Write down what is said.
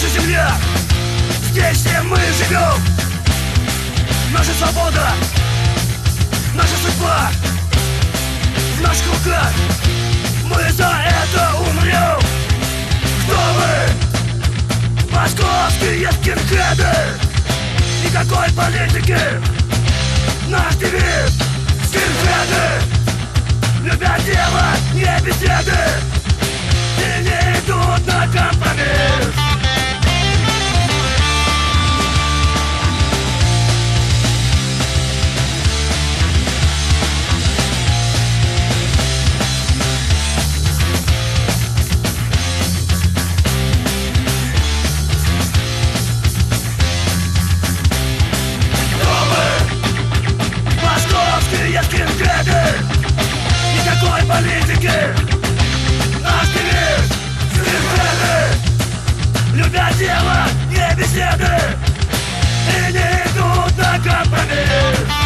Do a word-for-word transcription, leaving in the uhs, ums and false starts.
наша земля, здесь все мы живем. Наша свобода, наша судьба в наших руках. Мы за это умрем. Кто вы? Московские скинхеды. Никакой политики. Наш девиз — скинхеды. Любят дело, не беседы, и не идут на компромисс. Никакой политики. Наш девиз — скинхеды. Любят дело, не беседы, и не идут на компромисс.